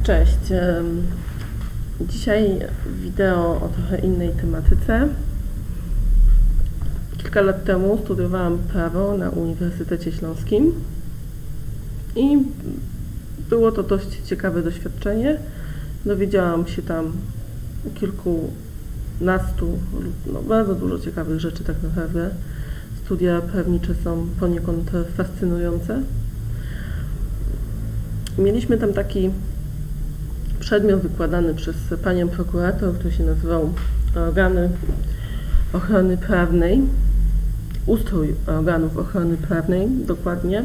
Cześć. Dzisiaj wideo o trochę innej tematyce. Kilka lat temu studiowałam prawo na Uniwersytecie Śląskim i było to dość ciekawe doświadczenie. Dowiedziałam się tam kilkunastu, bardzo dużo ciekawych rzeczy tak naprawdę. Studia prawnicze są poniekąd fascynujące. Mieliśmy tam taki przedmiot wykładany przez panią prokurator, który się nazywał Organy Ochrony Prawnej, ustrój organów ochrony prawnej, dokładnie.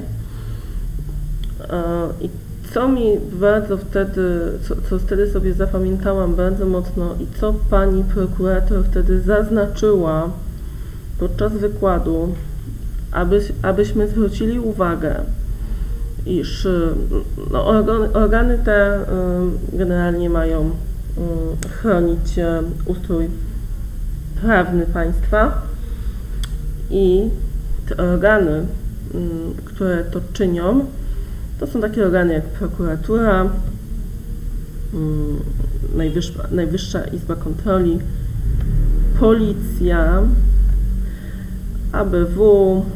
I co mi bardzo co wtedy sobie zapamiętałam bardzo mocno i co pani prokurator wtedy zaznaczyła podczas wykładu, abyśmy zwrócili uwagę, iż organy te generalnie mają chronić ustrój prawny państwa i te organy, które to czynią, to są takie organy jak prokuratura, Najwyższa Izba Kontroli, Policja, ABW,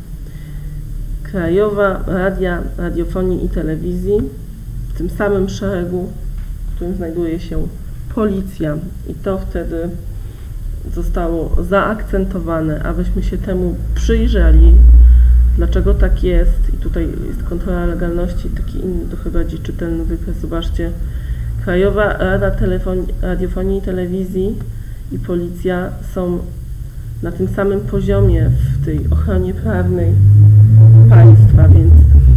Krajowa Rada Radiofonii i Telewizji, w tym samym szeregu, w którym znajduje się Policja. I to wtedy zostało zaakcentowane, abyśmy się temu przyjrzeli, dlaczego tak jest. I tutaj jest kontrola legalności, taki inny, trochę bardziej czytelny wykres. Zobaczcie, Krajowa Rada Radiofonii i Telewizji i Policja są na tym samym poziomie w tej ochronie prawnej państwa, więc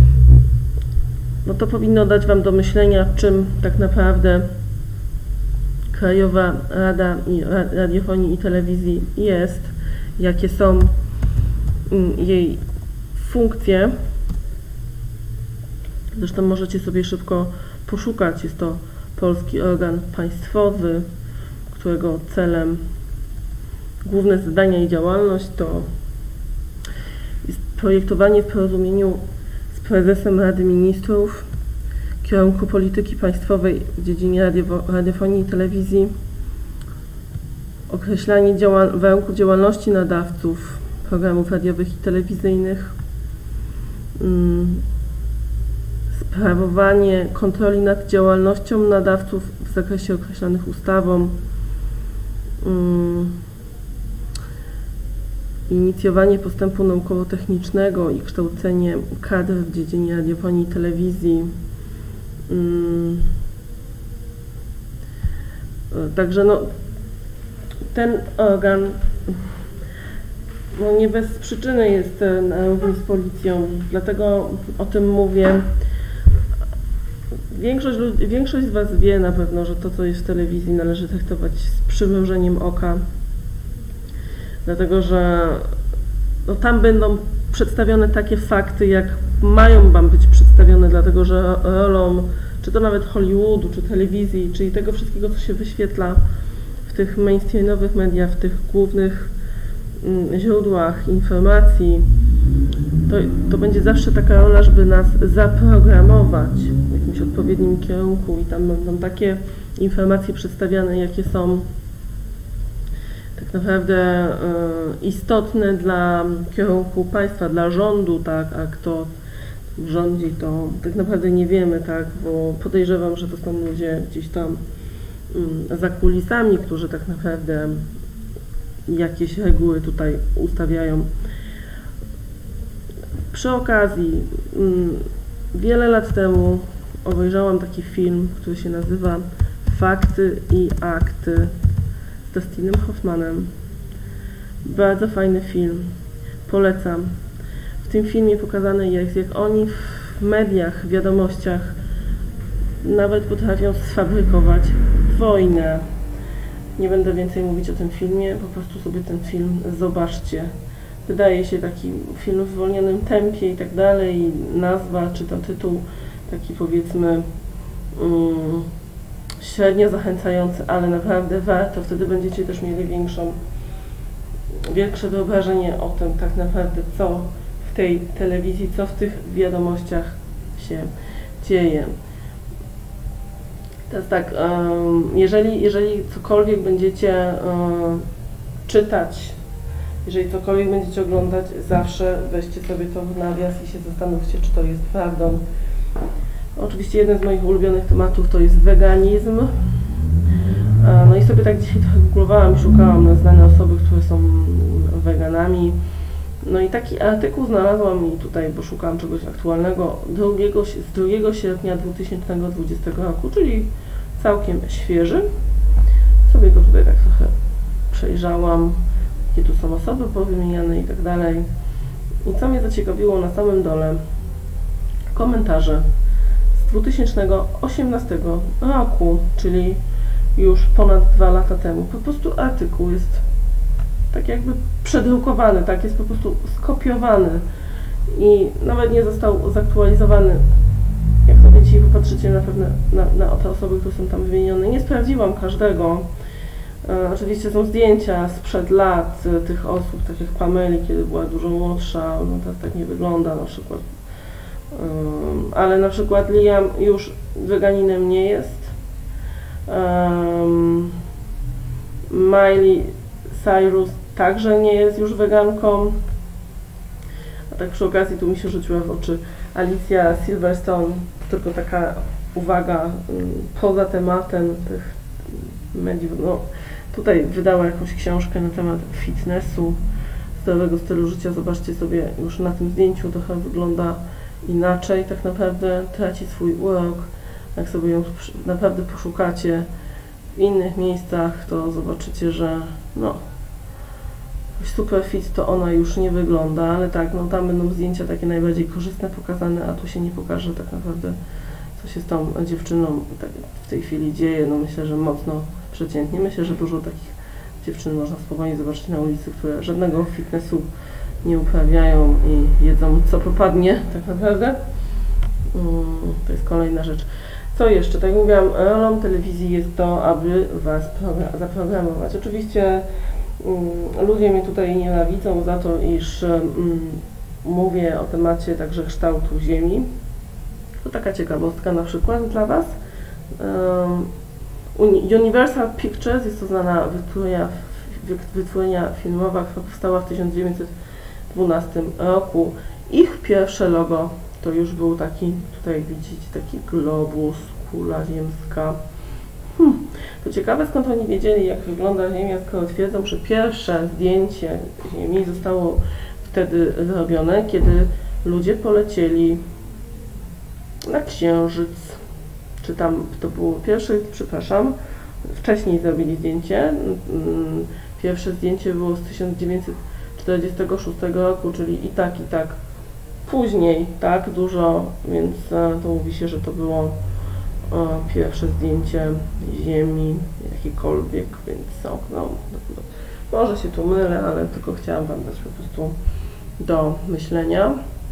to powinno dać Wam do myślenia, czym tak naprawdę Krajowa Rada Radiofonii i Telewizji jest, jakie są jej funkcje. Zresztą możecie sobie szybko poszukać. Jest to polski organ państwowy, którego celem, główne zadania i działalność to jest projektowanie w porozumieniu z prezesem Rady Ministrów kierunku polityki państwowej w dziedzinie radiofonii i telewizji, określanie warunków działalności nadawców programów radiowych i telewizyjnych, sprawowanie kontroli nad działalnością nadawców w zakresie określonych ustawą, inicjowanie postępu naukowo-technicznego i kształcenie kadr w dziedzinie radiofonii i telewizji. Także ten organ nie bez przyczyny jest na równi z policją, dlatego o tym mówię. Większość z Was wie na pewno, że to, co jest w telewizji, należy traktować z przymrużeniem oka, dlatego że tam będą przedstawione takie fakty, jak mają Wam być przedstawione, dlatego że rolą, czy to nawet Hollywoodu, czy telewizji, czyli tego wszystkiego, co się wyświetla w tych mainstreamowych mediach, w tych głównych źródłach informacji, to będzie zawsze taka rola, żeby nas zaprogramować w jakimś odpowiednim kierunku i tam będą takie informacje przedstawiane, jakie są tak naprawdę istotne dla kierunku państwa, dla rządu, tak, a kto rządzi, to tak naprawdę nie wiemy, tak, bo podejrzewam, że to są ludzie gdzieś tam za kulisami, którzy tak naprawdę jakieś reguły tutaj ustawiają. Przy okazji, wiele lat temu obejrzałam taki film, który się nazywa Fakty i Akty z Dustinem Hoffmanem. Bardzo fajny film, polecam. W tym filmie pokazane jest, jak oni w mediach, w wiadomościach nawet potrafią sfabrykować wojnę. Nie będę więcej mówić o tym filmie, po prostu sobie ten film zobaczcie. Wydaje się taki film w zwolnionym tempie i tak dalej, nazwa czy tam tytuł taki, powiedzmy, średnio zachęcający, ale naprawdę warto, wtedy będziecie też mieli większe wyobrażenie o tym tak naprawdę, co w tej telewizji, co w tych wiadomościach się dzieje. Teraz tak, jeżeli cokolwiek będziecie czytać, jeżeli cokolwiek będziecie oglądać, zawsze weźcie sobie to w nawias i się zastanówcie, czy to jest prawdą. Oczywiście jeden z moich ulubionych tematów to jest weganizm. No i sobie tak dzisiaj trochę googlowałam i szukałam znane osoby, które są weganami. No i taki artykuł znalazłam i tutaj, bo szukałam czegoś aktualnego, z 2 sierpnia 2020 roku, czyli całkiem świeży. Sobie go tutaj tak trochę przejrzałam, jakie tu są osoby powymieniane i tak dalej. I co mnie zaciekawiło, na samym dole komentarze z 2018 roku, czyli już ponad 2 lata temu. Po prostu artykuł jest tak jakby przedrukowany, tak, jest po prostu skopiowany i nawet nie został zaktualizowany. Jak sobie dzisiaj popatrzycie na te osoby, które są tam wymienione, nie sprawdziłam każdego. Oczywiście są zdjęcia sprzed lat tych osób, tak jak Pameli, kiedy była dużo młodsza, no teraz tak nie wygląda na przykład. Ale na przykład Liam już weganinem nie jest. Miley Cyrus także nie jest już weganką. A tak przy okazji tu mi się rzuciła w oczy Alicia Silverstone, tylko taka uwaga poza tematem tych mediów. No, tutaj wydała jakąś książkę na temat fitnessu, zdrowego stylu życia. Zobaczcie sobie, już na tym zdjęciu trochę wygląda inaczej. Tak naprawdę traci swój urok. Jak sobie ją naprawdę poszukacie w innych miejscach, to zobaczycie, że no super fit to ona już nie wygląda, ale tak, no tam będą zdjęcia takie najbardziej korzystne pokazane, a tu się nie pokaże tak naprawdę, co się z tą dziewczyną tak w tej chwili dzieje. No myślę, że mocno przeciętnie. Myślę, że dużo takich dziewczyn można spokojnie zobaczyć na ulicy, które żadnego fitnessu nie uprawiają i jedzą co popadnie tak naprawdę. To jest kolejna rzecz. Co jeszcze? Tak jak mówiłam, rolą telewizji jest to, aby Was zaprogramować. Oczywiście ludzie mnie tutaj nienawidzą za to, iż mówię o temacie także kształtu Ziemi. To taka ciekawostka na przykład dla Was. Universal Pictures, jest to znana wytwórnia filmowa, która powstała w 1912 roku. Ich pierwsze logo to już był taki, tutaj widzicie, taki globus, kula ziemska. To ciekawe, skąd oni wiedzieli, jak wygląda Ziemia, skoro twierdzą, że pierwsze zdjęcie Ziemi zostało wtedy zrobione, kiedy ludzie polecieli na Księżyc. Czy tam to było pierwsze, przepraszam, wcześniej zrobili zdjęcie. Pierwsze zdjęcie było z 1946 roku, czyli i tak później, tak dużo, więc to mówi się, że to było pierwsze zdjęcie Ziemi, jakikolwiek, więc no, może się tu mylę, ale tylko chciałam Wam dać po prostu do myślenia.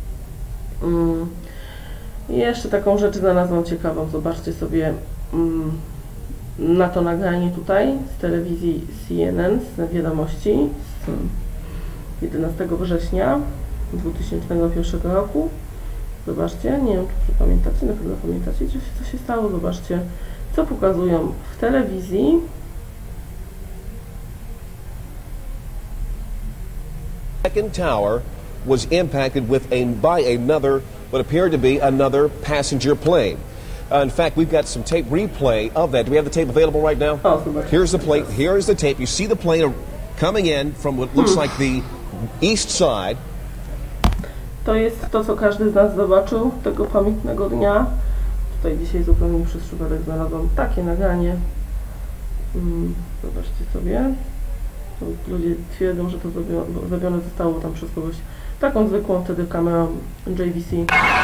I jeszcze taką rzecz znalazłam ciekawą, zobaczcie sobie na to nagranie tutaj z telewizji CNN, z wiadomości z 11 września 2001 roku. Zobaczcie, nie wiem, czy pamiętacie, na pewno pamiętacie, co się stało. Zobaczcie, co pokazują w telewizji. Second tower was impacted by another, what appeared to be another passenger plane. In fact, we've got some tape replay of that. Do we have the tape available right now? Oh, here's the plane. Here is the tape. You see the plane coming in from what looks like the east side. To jest to, co każdy z nas zobaczył tego pamiętnego dnia. Tutaj dzisiaj zupełnie przez przypadek znalazłam takie nagranie. Zobaczcie sobie. To ludzie twierdzą, że to zrobione zostało tam przez kogoś taką zwykłą wtedy kamerą JVC.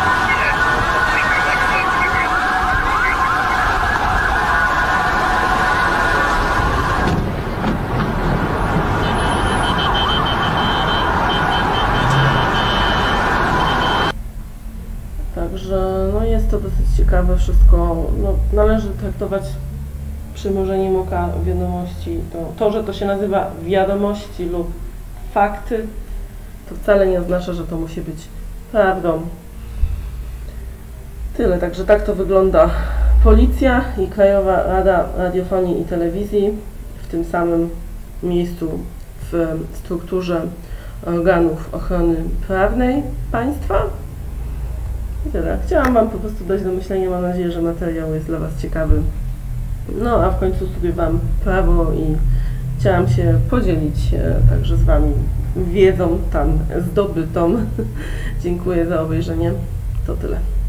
Także no jest to dosyć ciekawe wszystko. No, należy traktować przymrużeniem oka wiadomości. To, że to się nazywa wiadomości lub fakty, to wcale nie oznacza, że to musi być prawdą. Tyle, także tak to wygląda Policja i Krajowa Rada Radiofonii i Telewizji w tym samym miejscu w strukturze organów ochrony prawnej państwa. I tyle. Chciałam Wam po prostu dać do myślenia. Mam nadzieję, że materiał jest dla Was ciekawy. No a w końcu studiowałam prawo i chciałam się podzielić także z Wami wiedzą tam zdobytą. Dziękuję za obejrzenie. To tyle.